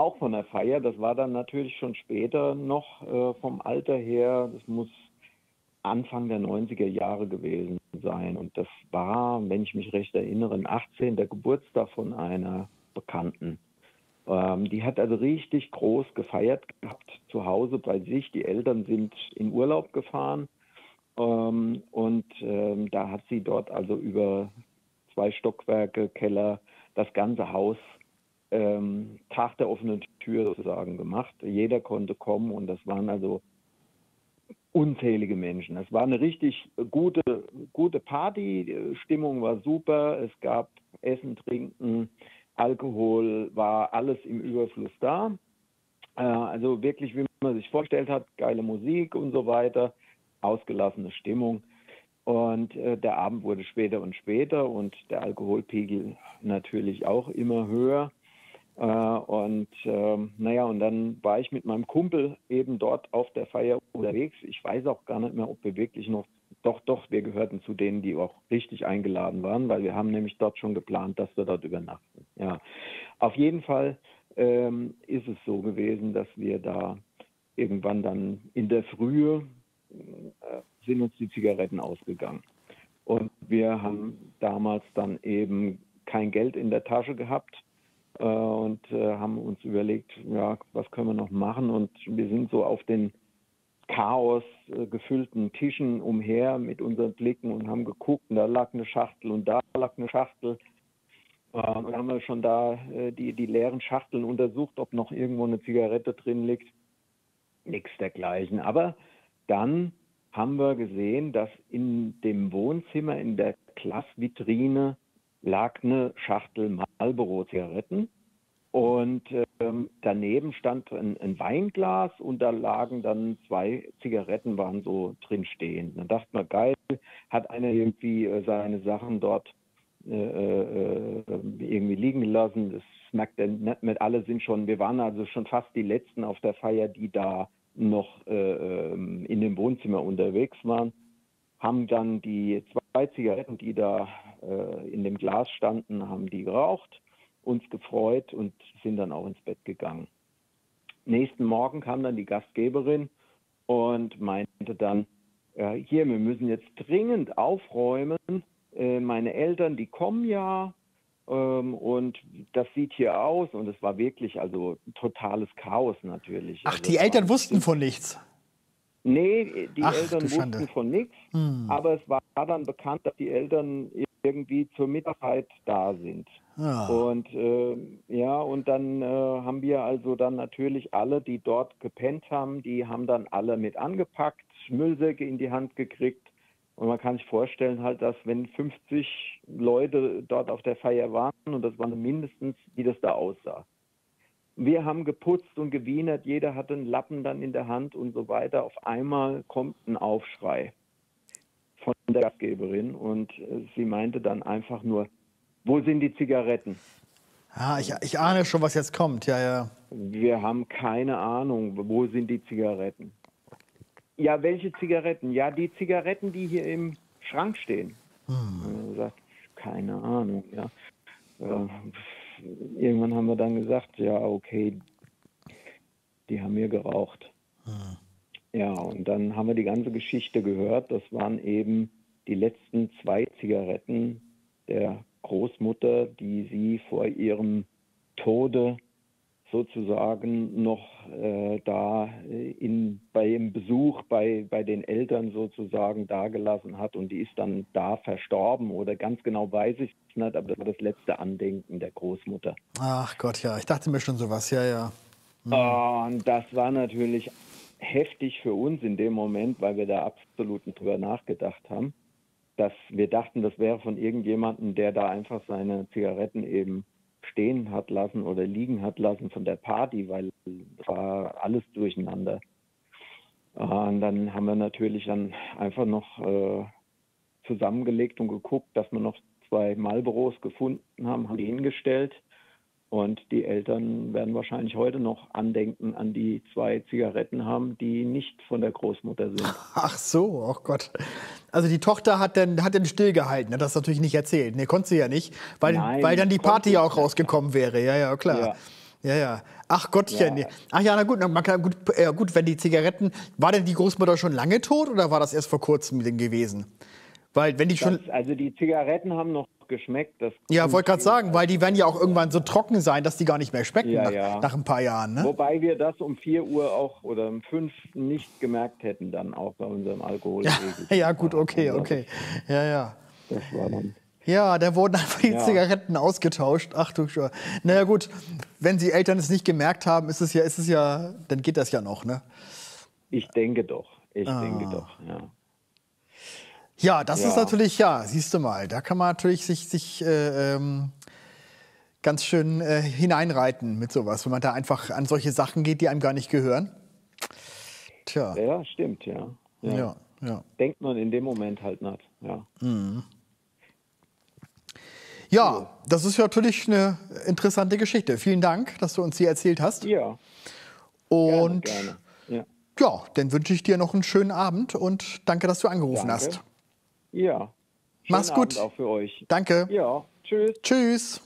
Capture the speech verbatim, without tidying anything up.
auch von der Feier. Das war dann natürlich schon später noch äh, vom Alter her. Das muss Anfang der neunziger Jahre gewesen sein. Und das war, wenn ich mich recht erinnere, ein achtzehnter Geburtstag von einer Bekannten. Ähm, die hat also richtig groß gefeiert gehabt zu Hause bei sich. Die Eltern sind in Urlaub gefahren. Ähm, und ähm, da hat sie dort also über zwei Stockwerke, Keller, das ganze Haus ähm, Tag der offenen Tür sozusagen gemacht. Jeder konnte kommen und das waren also unzählige Menschen. Es war eine richtig gute, gute Party, die Stimmung war super, es gab Essen, Trinken, Alkohol, war alles im Überfluss da. Äh, also wirklich, wie man sich vorgestellt hat, geile Musik und so weiter, ausgelassene Stimmung. Und äh, der Abend wurde später und später und der Alkoholpegel natürlich auch immer höher. Äh, und äh, naja, und dann war ich mit meinem Kumpel eben dort auf der Feier unterwegs. Ich weiß auch gar nicht mehr, ob wir wirklich noch, doch, doch, wir gehörten zu denen, die auch richtig eingeladen waren, weil wir haben nämlich dort schon geplant, dass wir dort übernachten. Ja, auf jeden Fall ähm, ist es so gewesen, dass wir da irgendwann dann in der Frühe äh, sind uns die Zigaretten ausgegangen. Und wir haben damals dann eben kein Geld in der Tasche gehabt äh, und äh, haben uns überlegt, ja, was können wir noch machen? Und wir sind so auf den Chaos äh, gefüllten Tischen umher mit unseren Blicken und haben geguckt, und da lag eine Schachtel und da lag eine Schachtel. Äh, und dann haben wir schon da äh, die, die leeren Schachteln untersucht, ob noch irgendwo eine Zigarette drin liegt. Nichts dergleichen. Aber dann haben wir gesehen, dass in dem Wohnzimmer, in der Glasvitrine, lag eine Schachtel Marlboro-Zigaretten und ähm, daneben stand ein, ein Weinglas und da lagen dann zwei Zigaretten, waren so drin stehen. Dann dachte man, geil, hat einer irgendwie äh, seine Sachen dort äh, äh, irgendwie liegen gelassen. Das merkt er nicht mit, alle sind schon, wir waren also schon fast die Letzten auf der Feier, die da noch äh, in dem Wohnzimmer unterwegs waren, haben dann die zwei Zigaretten, die da äh, in dem Glas standen, haben die geraucht, uns gefreut und sind dann auch ins Bett gegangen. Nächsten Morgen kam dann die Gastgeberin und meinte dann, äh, hier, wir müssen jetzt dringend aufräumen, äh, meine Eltern, die kommen ja, und das sieht hier aus und es war wirklich also totales Chaos natürlich. Ach, also die Eltern wussten von nichts? Nee, die Ach, Eltern wussten von nichts, hm. aber es war dann bekannt, dass die Eltern irgendwie zur Mittagszeit da sind. Ja. Und äh, ja, und dann äh, haben wir also dann natürlich alle, die dort gepennt haben, die haben dann alle mit angepackt, Müllsäcke in die Hand gekriegt. Und man kann sich vorstellen halt, dass wenn fünfzig Leute dort auf der Feier waren, und das waren mindestens, wie das da aussah. Wir haben geputzt und gewienert, jeder hatte einen Lappen dann in der Hand und so weiter. Auf einmal kommt ein Aufschrei von der Gastgeberin und sie meinte dann einfach nur, wo sind die Zigaretten? Ja, ich, ich ahne schon, was jetzt kommt, ja, ja. Wir haben keine Ahnung, wo sind die Zigaretten? Ja, welche Zigaretten? Ja, die Zigaretten, die hier im Schrank stehen. Hm. Ich gesagt, keine Ahnung. Ja. Äh, irgendwann haben wir dann gesagt, ja, okay, die haben wir geraucht. Hm. Ja, und dann haben wir die ganze Geschichte gehört. Das waren eben die letzten zwei Zigaretten der Großmutter, die sie vor ihrem Tode sozusagen noch äh, da in, bei dem Besuch bei, bei den Eltern sozusagen dagelassen hat und die ist dann da verstorben oder ganz genau weiß ich es nicht, aber das war das letzte Andenken der Großmutter. Ach Gott, ja, ich dachte mir schon sowas, ja, ja. Hm. Und das war natürlich heftig für uns in dem Moment, weil wir da absolut nicht drüber nachgedacht haben, dass wir dachten, das wäre von irgendjemandem, der da einfach seine Zigaretten eben stehen hat lassen oder liegen hat lassen von der Party, weil es war alles durcheinander. Und dann haben wir natürlich dann einfach noch äh, zusammengelegt und geguckt, dass wir noch zwei Marlboros gefunden haben, haben die hingestellt. Und die Eltern werden wahrscheinlich heute noch Andenken an die zwei Zigaretten haben, die nicht von der Großmutter sind. Ach so, oh Gott. Also die Tochter hat dann, hat dann stillgehalten, hat das natürlich nicht erzählt. Nee, konnte sie ja nicht, weil, Nein, weil dann die Party ja auch rausgekommen wäre. Ja, ja, klar. Ja. Ja, ja. Ach Gottchen. Ja. Ach ja, na gut, na, man kann, gut, äh, gut, wenn die Zigaretten, war denn die Großmutter schon lange tot oder war das erst vor kurzem gewesen? Weil wenn die schon, Das, also die Zigaretten haben noch geschmeckt. Das ja, wollte gerade sagen, weil die werden ja auch irgendwann so trocken sein, dass die gar nicht mehr schmecken Ja, nach, ja. nach ein paar Jahren, ne? Wobei wir das um vier Uhr auch oder um fünf nicht gemerkt hätten dann auch bei unserem Alkoholpegel. Ja, gut, okay, Also okay. Ja, ja. Das war dann. Ja, da wurden einfach die Ja. Zigaretten ausgetauscht. Ach du Schau. Naja gut, wenn die Eltern es nicht gemerkt haben, ist es ja, ist es ja, dann geht das ja noch, ne? Ich denke doch. Ich Ah. denke doch, ja. Ja, das Ja. ist natürlich, ja, siehst du mal, da kann man natürlich sich, sich äh, ähm, ganz schön äh, hineinreiten mit sowas, wenn man da einfach an solche Sachen geht, die einem gar nicht gehören. Tja, Ja, stimmt, ja. ja. ja, ja. Denkt man in dem Moment halt nicht, ja. Ja, das ist ja natürlich eine interessante Geschichte. Vielen Dank, dass du uns die erzählt hast. Ja, Und gerne, gerne. Ja. ja, dann wünsche ich dir noch einen schönen Abend und danke, dass du angerufen Danke. hast. Ja. Mach's Schönen gut. Abend auch für euch. Danke. Ja, tschüss. Tschüss.